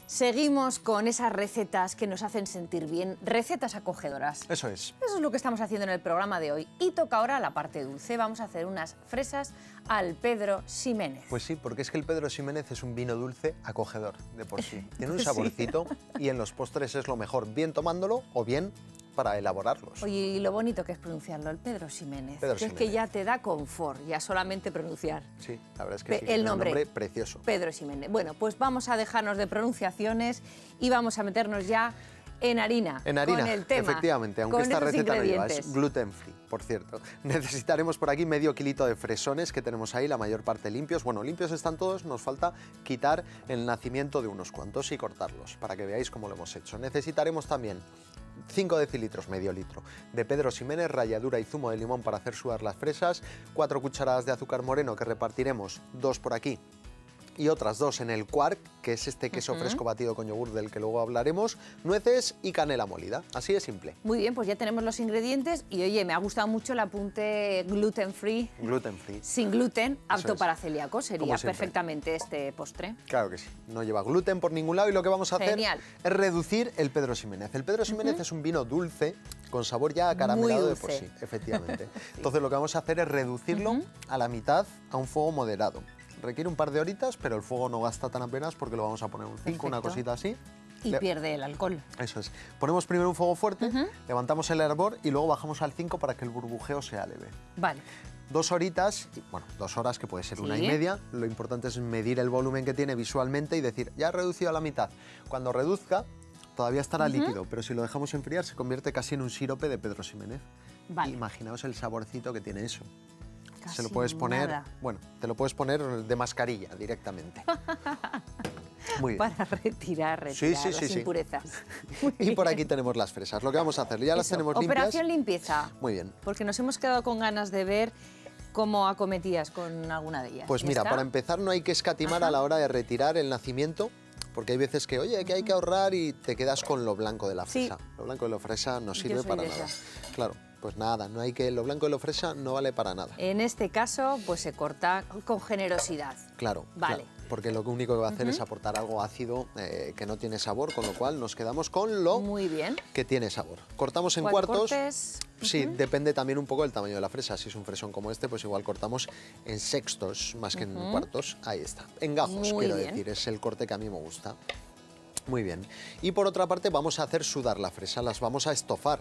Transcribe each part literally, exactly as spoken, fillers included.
Seguimos con esas recetas que nos hacen sentir bien, recetas acogedoras. Eso es. Eso es lo que estamos haciendo en el programa de hoy. Y toca ahora la parte dulce. Vamos a hacer unas fresas al Pedro Ximénez. Pues sí, porque es que el Pedro Ximénez es un vino dulce acogedor de por sí. Tiene un saborcito sí. Y en los postres es lo mejor, bien tomándolo o bien para elaborarlos. Oye, y lo bonito que es pronunciarlo, el Pedro Ximénez. Pedro que Ximénez. Es que ya te da confort, ya solamente pronunciar. Sí, la verdad es que sí, el es nombre, un nombre precioso. Pedro Ximénez. Bueno, pues vamos a dejarnos de pronunciaciones y vamos a meternos ya en harina. En harina, con el tema, efectivamente, aunque con esta receta no lleva, ingredientes. es gluten free, por cierto. Necesitaremos por aquí medio kilito de fresones que tenemos ahí, la mayor parte limpios. Bueno, limpios están todos, nos falta quitar el nacimiento de unos cuantos y cortarlos, para que veáis cómo lo hemos hecho. Necesitaremos también cinco decilitros, medio litro, de Pedro Ximénez, ralladura y zumo de limón para hacer sudar las fresas, cuatro cucharadas de azúcar moreno que repartiremos, dos por aquí y otras dos en el quark, que es este queso uh-huh. fresco batido con yogur del que luego hablaremos, nueces y canela molida. Así de simple. Muy bien, pues ya tenemos los ingredientes y oye, me ha gustado mucho el apunte gluten free. Gluten free. Sin gluten, apto es. para celíacos. Sería perfectamente este postre. Claro que sí. No lleva gluten por ningún lado y lo que vamos a hacer Genial. es reducir el Pedro Ximénez. El Pedro Ximénez uh-huh. es un vino dulce, con sabor ya acaramelado de por sí, efectivamente. sí. Entonces lo que vamos a hacer es reducirlo uh-huh. a la mitad a un fuego moderado. Requiere un par de horitas, pero el fuego no gasta tan apenas porque lo vamos a poner un cinco, una cosita así. Y Le... pierde el alcohol. Eso es. Ponemos primero un fuego fuerte, uh-huh. levantamos el hervor y luego bajamos al cinco para que el burbujeo sea leve. Vale. Dos horitas, bueno, dos horas que puede ser sí. una y media. Lo importante es medir el volumen que tiene visualmente y decir, ya ha reducido a la mitad. Cuando reduzca, todavía estará uh-huh. líquido, pero si lo dejamos enfriar se convierte casi en un sirope de Pedro Ximénez. Vale. Imaginaos el saborcito que tiene eso. Casi se lo puedes poner, nada. bueno, te lo puedes poner de mascarilla directamente. Muy bien. Para retirar, retirar sí, sí, las sí, impurezas. Sí. Y por aquí tenemos las fresas. Lo que vamos a hacer, ya Eso, las tenemos limpias. Operación limpieza. Muy bien. Porque nos hemos quedado con ganas de ver cómo acometías con alguna de ellas. Pues mira, ¿está? para empezar no hay que escatimar Ajá. a la hora de retirar el nacimiento, porque hay veces que, oye, que hay que ahorrar y te quedas con lo blanco de la fresa. Sí. Lo blanco de la fresa no sirve para nada. Esa. Claro. Pues nada, no hay que, lo blanco de la fresa no vale para nada. En este caso, pues se corta con generosidad. Claro, vale. Claro, porque lo único que va a hacer uh-huh. es aportar algo ácido eh, que no tiene sabor, con lo cual nos quedamos con lo Muy bien. que tiene sabor. Cortamos en ¿Cuántos cuartos. Cortes? Sí, uh-huh. depende también un poco del tamaño de la fresa. Si es un fresón como este, pues igual cortamos en sextos más que uh-huh. en cuartos. Ahí está. En gajos, Muy quiero bien. decir, es el corte que a mí me gusta. Muy bien. Y por otra parte vamos a hacer sudar la fresa, las vamos a estofar.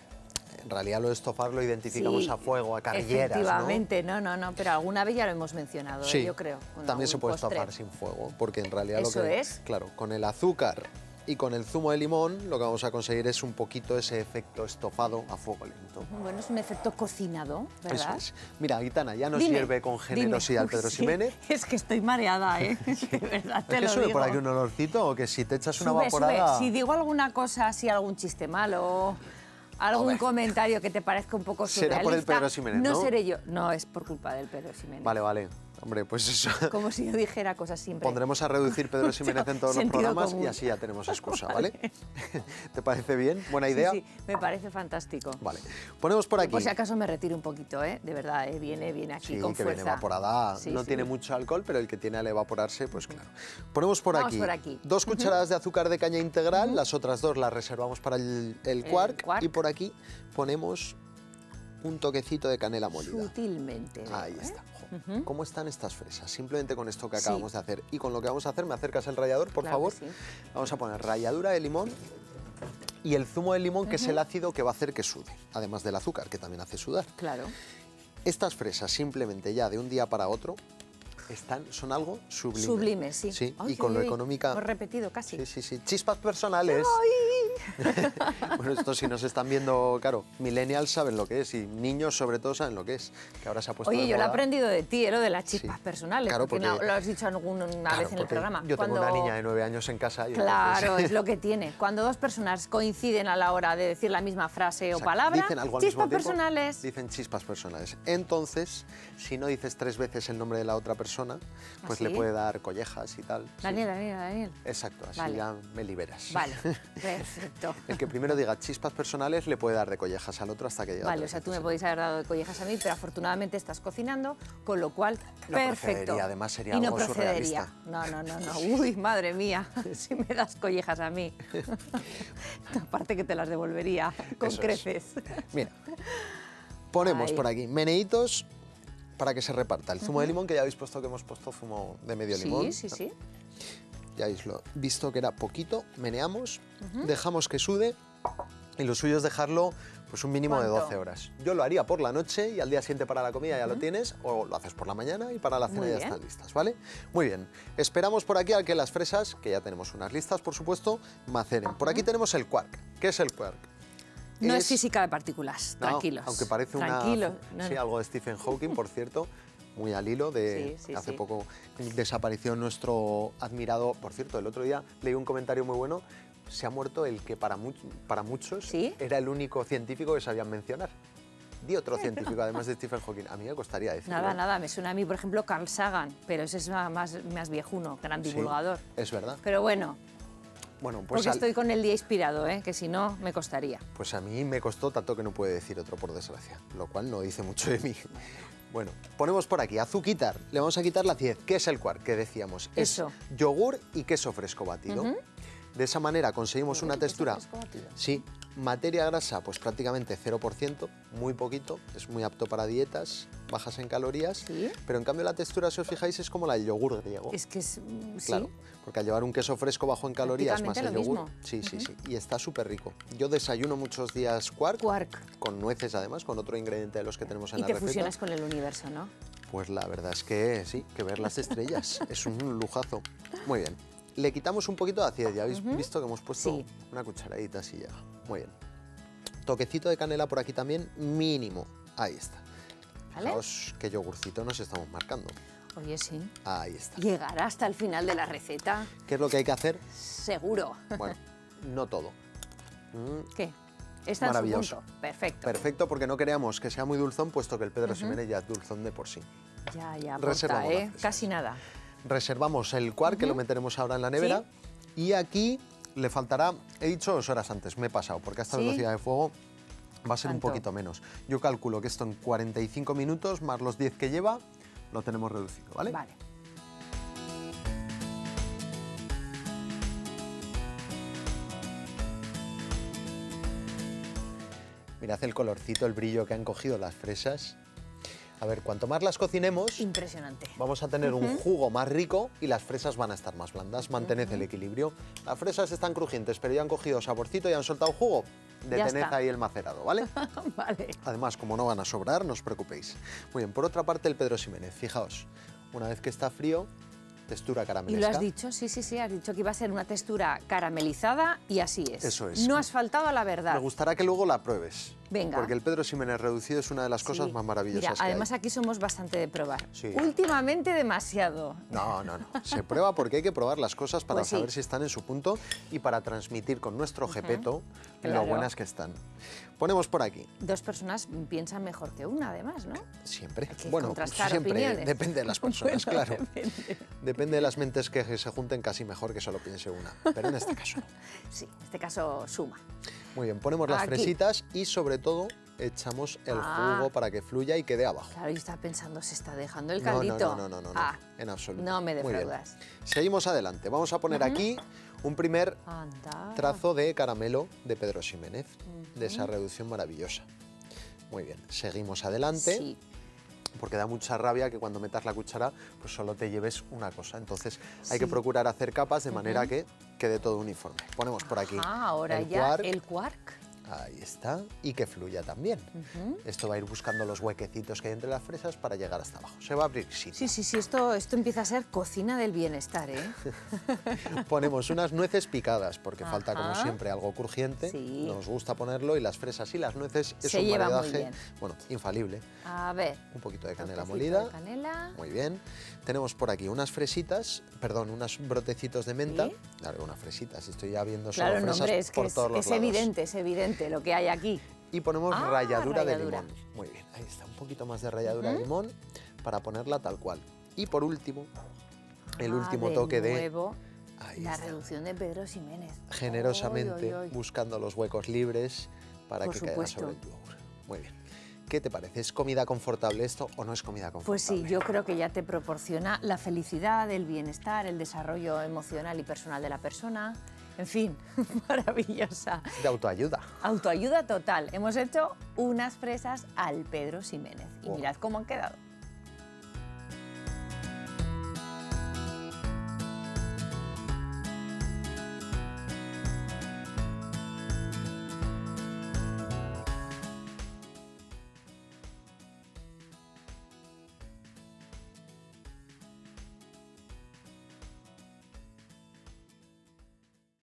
En realidad lo de estofar lo identificamos sí, a fuego, a carrilleras, efectivamente, ¿no? no, no, no, pero alguna vez ya lo hemos mencionado, sí, ¿eh? Yo creo. También se puede postre. estofar sin fuego, porque en realidad ¿Eso lo que es? Claro, con el azúcar y con el zumo de limón lo que vamos a conseguir es un poquito ese efecto estofado a fuego lento. Bueno, es un efecto cocinado, ¿verdad? Eso es. Mira, Aitana, ya nos dime, hierve con generosidad dime. el Pedro sí, Ximénez. Es que estoy mareada, ¿eh? Sí. De verdad te ¿Es que lo sube digo. por aquí un olorcito o que si te echas una sube, vaporada...? Sube. Si digo alguna cosa, así algún chiste malo... Algún Hombre. comentario que te parezca un poco surrealista. Será por el Pedro Ximénez, ¿no? No seré yo. No, es por culpa del Pedro Ximénez. Vale, vale. Hombre, pues eso. Como si yo dijera cosas siempre. Pondremos a reducir Pedro Ximénez en todos los programas común. Y así ya tenemos excusa, ¿vale? ¿vale? ¿Te parece bien? ¿Buena idea? Sí, sí, me parece fantástico. Vale. Ponemos por aquí. Por si acaso me retiro un poquito, ¿eh? De verdad, ¿eh? Viene, viene aquí sí, con que fuerza. Viene evaporada. Sí, no sí. tiene mucho alcohol, pero el que tiene al evaporarse, pues claro. Ponemos por, Vamos aquí, por aquí dos cucharadas uh-huh. de azúcar de caña integral, uh-huh. las otras dos las reservamos para el, el, quark, el quark. Y por aquí ponemos un toquecito de canela molida. Sutilmente. Ahí ¿eh? está. Uh-huh. ¿Cómo están estas fresas? Simplemente con esto que sí. acabamos de hacer. Y con lo que vamos a hacer, ¿me acercas el rallador, por claro favor? Sí. Vamos a poner ralladura de limón y el zumo de limón, que uh-huh. es el ácido que va a hacer que sude, además del azúcar, que también hace sudar. Claro. Estas fresas, simplemente ya de un día para otro, están, son algo sublime. Sublime, sí. Sí, Ay, y con ay, lo ay. económica... Hemos repetido casi. Sí, sí, sí. Chispas personales. Bueno, esto si nos están viendo, claro, millennials saben lo que es y niños sobre todo saben lo que es, que ahora se ha puesto Oye, de yo moda. lo he aprendido de ti, ¿eh? Lo de las chispas Sí. personales, Claro, porque, porque no, lo has dicho alguna claro, vez en el programa. Yo tengo Cuando... una niña de nueve años en casa. Y claro, entonces... es lo que tiene. Cuando dos personas coinciden a la hora de decir la misma frase o palabra, dicen algo al chispas mismo tiempo, personales. Dicen chispas personales. Entonces, si no dices tres veces el nombre de la otra persona, pues ¿Ah, le sí? puede dar collejas y tal. Daniel, sí. Daniel, Daniel. Exacto, así vale. ya me liberas. Vale, perfecto. Perfecto. El que primero diga chispas personales le puede dar de collejas al otro hasta que llegue. Vale, o sea, tú me podéis haber dado de collejas a mí, pero afortunadamente estás cocinando, con lo cual, No perfecto. procedería, además sería y no algo procedería. surrealista. No, no, no, no. Uy, madre mía, si me das collejas a mí. Aparte que te las devolvería con Eso es. creces. Mira, ponemos Ahí. por aquí meneitos para que se reparta. El zumo de limón, que ya habéis puesto que hemos puesto zumo de medio Sí, limón. sí, sí. Ya habéis lo visto que era poquito, meneamos, dejamos que sude y lo suyo es dejarlo pues un mínimo de ¿Cuánto? doce horas. Yo lo haría por la noche y al día siguiente para la comida ya lo tienes, o lo haces por la mañana y para la cena Muy ya bien. están listas, ¿vale? Muy bien. Esperamos por aquí a que las fresas, que ya tenemos unas listas, por supuesto, maceren. Por aquí tenemos el quark. ¿Qué es el quark? No es, física de partículas, No, tranquilos. aunque parece Tranquilos. una, No, sí, no. algo de Stephen Hawking, por cierto, muy al hilo de Sí, sí, hace sí. poco desapareció nuestro admirado, por cierto, el otro día leí un comentario muy bueno, se ha muerto el que para, much- para muchos ¿Sí? era el único científico que sabían mencionar. Di otro científico, además de Stephen Hawking. A mí me costaría decirlo. Nada, nada, me suena a mí, por ejemplo, Carl Sagan, pero ese es más, más, más viejuno, gran Sí, divulgador. es verdad. Pero bueno, Bueno, pues, porque al- estoy con el día inspirado, ¿eh? Que si no, me costaría. pues a mí me costó tanto que no puede decir otro, por desgracia, lo cual no dice mucho de mí. Bueno, ponemos por aquí azuquitar, le vamos a quitar la acidez. ¿Qué es el quark? Que decíamos, Eso. es yogur y queso fresco batido. Ujú. De esa manera conseguimos Yogur una y queso textura, fresco batido. sí, materia grasa pues prácticamente cero por ciento, muy poquito, es muy apto para dietas bajas en calorías, Sí. pero en cambio la textura, si os fijáis, es como la del yogur griego. Es que es... mm, Claro, sí. porque al llevar un queso fresco bajo en calorías más el Prácticamente lo yogur, mismo. sí, sí, sí, y está súper rico. Yo desayuno muchos días quark, Quark. con nueces además, con otro ingrediente de los que tenemos en Y la te receta. fusionas con el universo, ¿no? Pues la verdad es que sí, que ver las estrellas es un lujazo. Muy bien. Le quitamos un poquito de acidez, ya habéis visto que hemos puesto Sí. una cucharadita así llega. Muy bien. Toquecito de canela por aquí también, mínimo. Ahí está. ¿Vale? Fijaos qué yogurcito nos estamos marcando. Oye, sí. Ahí está. ¿Llegará hasta el final de la receta? ¿Qué es lo que hay que hacer? Seguro. Bueno, no todo. Mm, ¿Qué? Está en su Maravilloso. punto. Perfecto. Perfecto, porque no queríamos que sea muy dulzón, puesto que el Pedro Ximénez ya es dulzón de por sí. Ya, ya, Reservamos aporta, las ¿eh? fresas. Casi nada. Reservamos el quark, que lo meteremos ahora en la nevera. Y aquí le faltará, he dicho dos horas antes, me he pasado, porque a esta ¿Sí? velocidad de fuego va a ser un ¿Cuánto? poquito menos. Yo calculo que esto en cuarenta y cinco minutos, más los diez que lleva, lo tenemos reducido, ¿vale? Vale. Mirad el colorcito, el brillo que han cogido las fresas. A ver, cuanto más las cocinemos, Impresionante. vamos a tener un jugo más rico y las fresas van a estar más blandas. Mantened el equilibrio. Las fresas están crujientes, pero ya han cogido saborcito y han soltado jugo. Ya Detened está. ahí el macerado, ¿vale? Vale. Además, como no van a sobrar, no os preocupéis. Muy bien, por otra parte, el Pedro Ximénez. Fijaos, una vez que está frío, textura Y caramelesca. lo has dicho, sí, sí, sí, has dicho que iba a ser una textura caramelizada y así es. Eso es. No has faltado a la verdad. Me gustará que luego la pruebes. Venga. Porque el Pedro Ximénez reducido es una de las cosas Sí. más maravillosas Mira, que hay. además aquí somos bastante de probar. Sí. Últimamente demasiado. No, no, no. Se prueba porque hay que probar las cosas para Pues sí. saber si están en su punto y para transmitir con nuestro jepeto Claro. lo buenas que están. Ponemos por aquí. Dos personas piensan mejor que una, además, ¿no? Siempre. Hay que Bueno, contrastar siempre. opiniones. Depende de las personas, Bueno, claro. depende. Depende de las mentes que se junten, casi mejor que solo piense una. Pero en este caso no. Sí, en este caso suma. Muy bien, ponemos las Aquí. fresitas y sobre todo echamos el Ah. jugo para que fluya y quede abajo. Claro, yo estaba pensando, ¿se está dejando el No, no, caldito? no, no, no, no, Ah, en absoluto. no me Muy bien. defraudas. Seguimos adelante. Vamos a poner aquí un primer Anda. trazo de caramelo de Pedro Ximénez, de esa reducción maravillosa. Muy bien, seguimos adelante, Sí. porque da mucha rabia que cuando metas la cuchara pues solo te lleves una cosa. Entonces hay que Sí. procurar hacer capas de manera que quede todo uniforme. Ponemos por aquí Ah, ahora el ya quark. el quark. Ahí está, y que fluya también. Esto va a ir buscando los huequecitos que hay entre las fresas para llegar hasta abajo. Se va a abrir sitio. Sí, sí, sí, esto, esto empieza a ser cocina del bienestar, ¿eh? Ponemos unas nueces picadas, porque falta, como Ajá. siempre, algo crujiente. Sí. Nos gusta ponerlo y las fresas y las nueces es Se un lleva muy maridaje, bien. bueno, infalible. A ver. Un poquito de canela toquecito molida. de canela. Muy bien. Tenemos por aquí unas fresitas, perdón, unos brotecitos de menta. ¿Sí? Claro, unas fresitas. Estoy ya viendo solo Claro, no, fresas hombre, es que por es, todos los es lados. evidente, es evidente lo que hay aquí. Y ponemos Ah, ralladura, de ralladura. limón. Muy bien, ahí está, un poquito más de ralladura de limón para ponerla tal cual. Y por último, el Ah, último de toque nuevo. Ahí La está. reducción de Pedro Ximénez. Generosamente Oy, oy, oy. buscando los huecos libres para Por que caiga supuesto. sobre el yogur. Muy bien. ¿Qué te parece? ¿Es comida confortable esto o no es comida confortable? Pues sí, yo creo que ya te proporciona la felicidad, el bienestar, el desarrollo emocional y personal de la persona. En fin, maravillosa. De autoayuda. Autoayuda total. Hemos hecho unas fresas al Pedro Ximénez. Y Oh. mirad cómo han quedado.